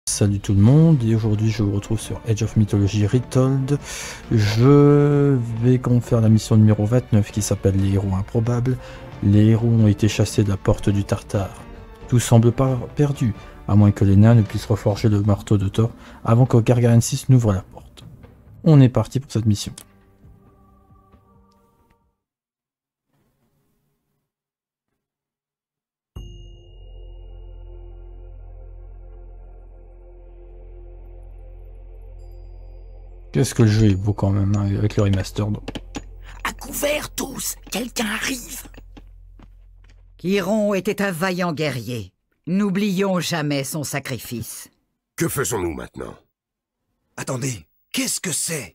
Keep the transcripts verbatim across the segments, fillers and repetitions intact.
Salut tout le monde, et aujourd'hui je vous retrouve sur Age of Mythology Retold. Je vais comme faire la mission numéro vingt-neuf qui s'appelle les héros improbables. Les héros ont été chassés de la porte du Tartare. Tout semble pas perdu, à moins que les nains ne puissent reforger le marteau de Thor avant que Gargarensis n'ouvre la porte. On est parti pour cette mission. Qu'est-ce que le jeu est beau quand même, hein, avec le remaster. À couvert tous, quelqu'un arrive. Chiron était un vaillant guerrier. N'oublions jamais son sacrifice. Que faisons-nous maintenant? Attendez, qu'est-ce que c'est?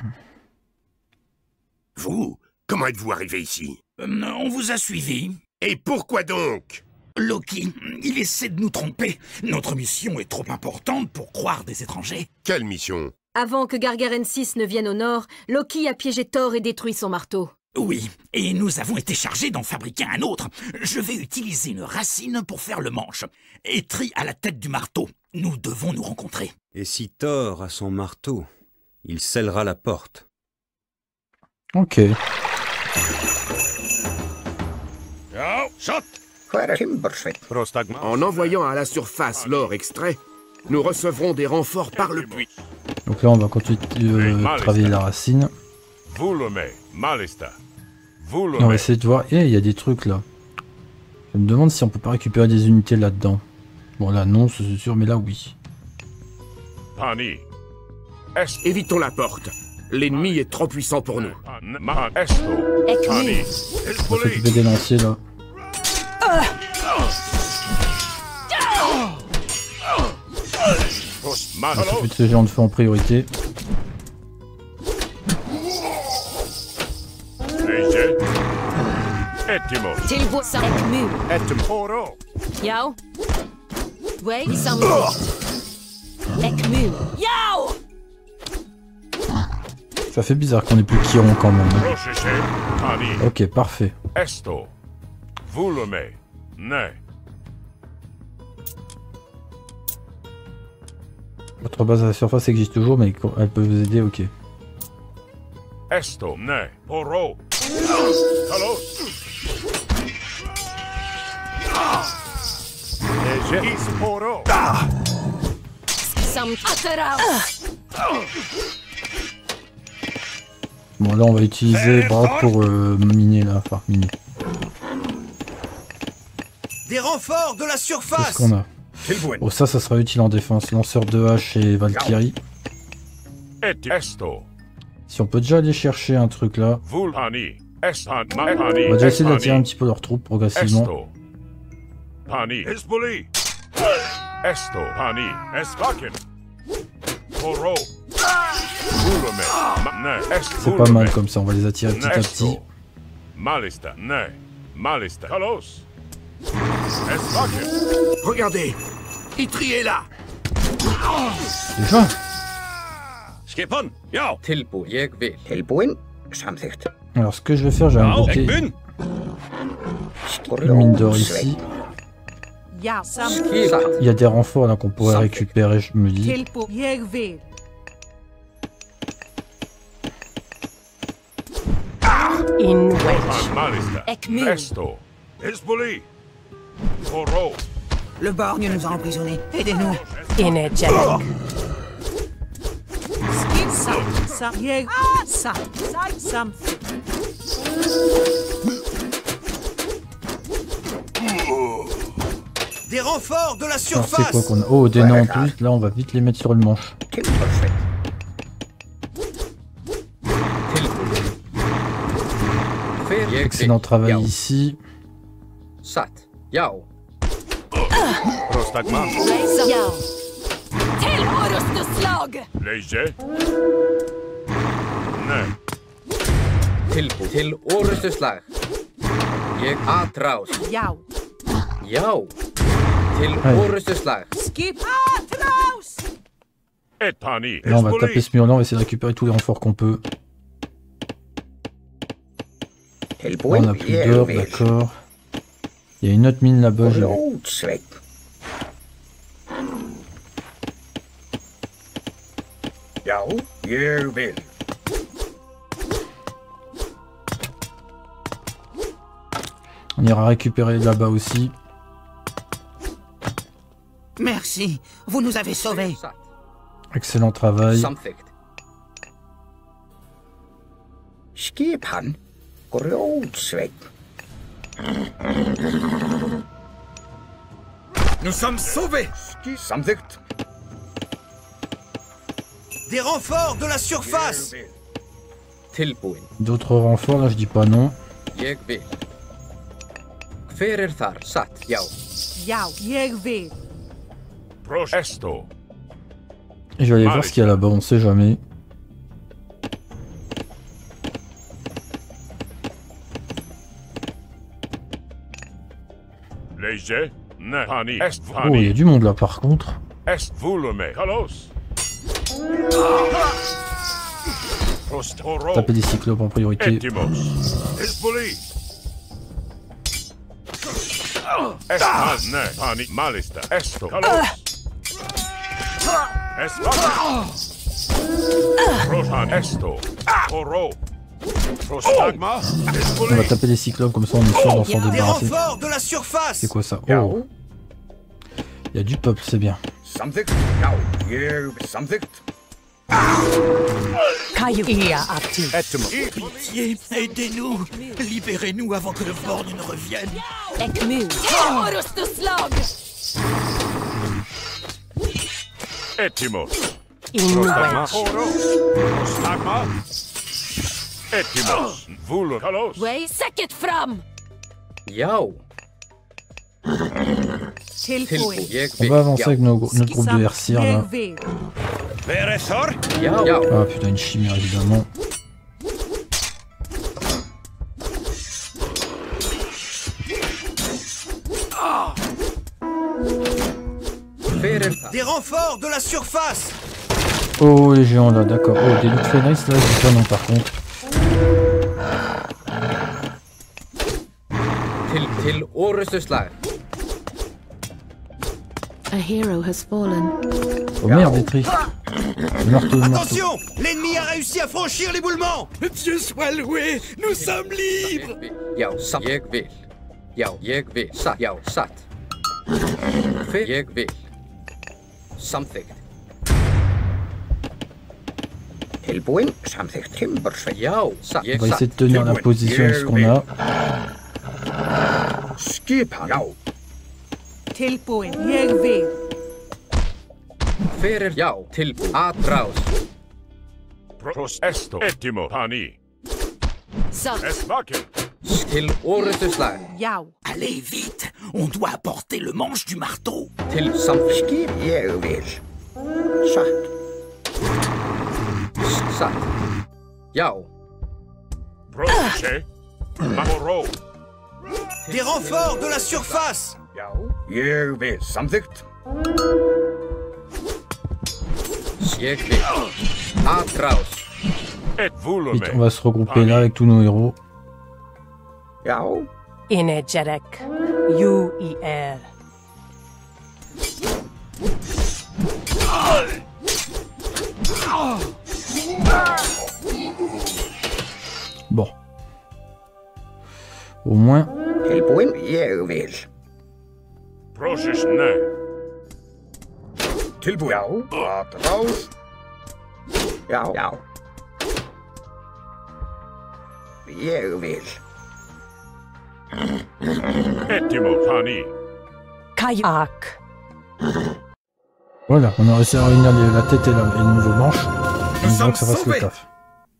Vous? Comment êtes-vous arrivé ici? euh, On vous a suivis. Et pourquoi donc? Loki, il essaie de nous tromper. Notre mission est trop importante pour croire des étrangers. Quelle mission? Avant que Gargarensis ne vienne au nord, Loki a piégé Thor et détruit son marteau. Oui, et nous avons été chargés d'en fabriquer un autre. Je vais utiliser une racine pour faire le manche. Etri à la tête du marteau. Nous devons nous rencontrer. Et si Thor a son marteau, il scellera la porte. Ok. En envoyant à la surface l'or extrait, nous recevrons des renforts par le puits. Donc là on va continuer de euh, travailler la racine. Et on va essayer de voir. Et il y a des trucs là. Je me demande si on peut pas récupérer des unités là-dedans. Bon là non c'est sûr, mais là oui. Évitons la porte. L'ennemi est trop puissant pour nous. On va s'occuper des lanciers là. On va s'occuper de ce géant de feu en priorité. Tilbo sam Ekmu. Yao. Way sam Ekmu. Yao. Ça fait bizarre qu'on ait plus Chiron quand même. Ok, parfait. Votre base à la surface existe toujours, mais elle peut vous aider, ok. Esto, ne, oro. Talos. Is oro. Sam Aterao. Bon là on va utiliser Brad pour euh, miner là, enfin miner. Des renforts de la Qu'est-ce surface. qu'on a? Oh ça, ça sera utile en défense. Lanceur de hache et Valkyrie. Si on peut déjà aller chercher un truc là. On va déjà essayer d'attirer un petit peu leurs troupes progressivement. C'est pas mal comme ça, on va les attirer petit à petit. Regardez, Etri est là. Déjà. Alors ce que je vais faire, j'ai invoqué une mine d'or ici. Il y a des renforts là qu'on pourrait récupérer, je me dis. In wedge. Ekmu. Le borgne nous a emprisonnés. Aidez-nous. Energetic. Des renforts de la Alors c'est quoi surface. qu'on a? Oh des nains en plus, là on va vite les mettre sur le manche. Excellent travail ici. Yao. Tel Horus de Slag. Til orustuslag. Ég atraus. Yao. Já. Til orustuslag. Skip Atraus. Là on va taper ce mur là, on va essayer de récupérer tous les renforts qu'on peut. Là, on a plus d'or, d'accord. Il y a une autre mine là-bas, j'ai vu. Já, ég vil. On ira récupérer là-bas aussi. Merci, vous nous avez sauvés. Satt. Excellent travail. Samþykkt. Skipan, grjótsveinn. Nous sommes sauvés. Ski samþykkt. Des renforts de la surface. Ég vil. Tilbúin. D'autres renforts, là je dis pas non. Ég vil. Hver er þar? Satt. Já. Já, ég vil. Pros esto. Et je vais aller voir ce qu'il y a là-bas, on sait jamais. Léger. Ne. Pani. Est Oh, il y a pani. du monde là par contre. Est volume. Kalos. Prostoro. Taper des cyclopes en priorité. Etimos. Hezbollah. Est ne. Pani. Malista. Esto. Kalos. Esvaka. Protan. Esto. Oro. Prostagma. On va Hezbollah. taper des cyclopes comme ça on est sûr d'en s'en Des débarrasser. renforts de la surface. C'est quoi ça? Já, Oh, il y a du peuple, c'est bien. samþykkt. Já, ég vil. Samþykkt. Ia aftur. Etimos. Pitié, aidez-nous. Libérez-nous avant que le borgne ne revienne. Ek mu. Orustuslag! Etimos. Innuench. Oro. Prostagma. Etimos. Vulu. Kalos. Way, säcket fram! Já. Tilbúin. Tilbúin. Ég On vil. va avancer Já. avec nos- notre groupe de hersiers là. Ég vil. Verethor. Já. Já. Ah putain, une chimère évidemment. Hver er þar? Des renforts de la surface. Oh les géants là, d'accord. Oh, des loot nice là, je dis pas non par contre. Til, til orustuslag. A hero has fallen. Oh merde, des tri. Le marteau, le marteau. Attention, l'ennemi a réussi à franchir l'éboulement. Dieu soit loué, nous sommes libres. Ég vil. Já. Satt. Ég vil. Já. Ég vil. Satt. Já. Satt. Hver. Ég vil. Samþykkt. Tilbúin. Samþykkt. Timbersveinn. Já. Satt. On Ég va essayer satt. de tenir la position de ce qu'on a. Skipan. Já. Tilbúin. Ég vil. Hver er? Já. Tilbúin. Atrás. Pros esto. Etimo. Pani. Satt. Esvaken. Til orustuslag. Já. Allez vite, on doit apporter le manche du marteau. Til samþykkt. Skip. Ég vil. Satt. Satt. Já. Proche. Oro. Des renforts de la surface. Já. Ég vil. Samþykkt. Ég vil. Atrás. Et volume. Vite, on va se regrouper là avec tous nos héros. Já. Energetic. Jú í er. Bon. Au moins, Tilbúin. Ég vil. Proches ne. Tilbúin. Já. Atrás. Já. Já. Ég vil. Etimo. Pani. Kayak. voilà, on a réussi à réunir les- la tête et, la, et le nouveau manche. Nous On sommes que ça fasse le sauvés. taf.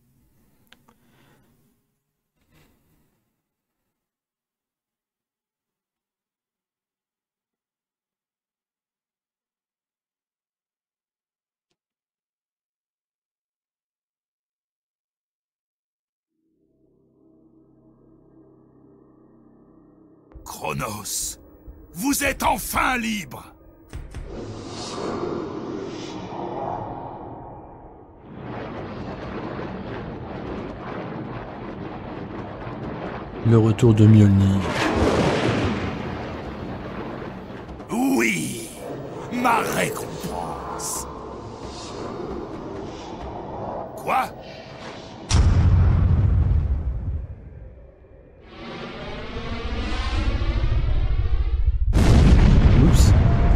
Chronos, vous êtes enfin libre. Le retour de Mjolnir. Oui, ma récompense. Quoi? Oups.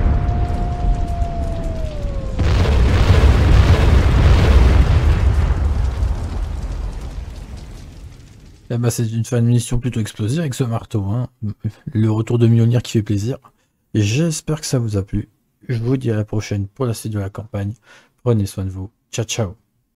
Eh ben, c'est une fin de mission plutôt explosive avec ce marteau, hein. Le retour de Mjolnir qui fait plaisir. Et j'espère que ça vous a plu. Je vous dis à la prochaine pour la suite de la campagne. Prenez soin de vous. Ciao, ciao.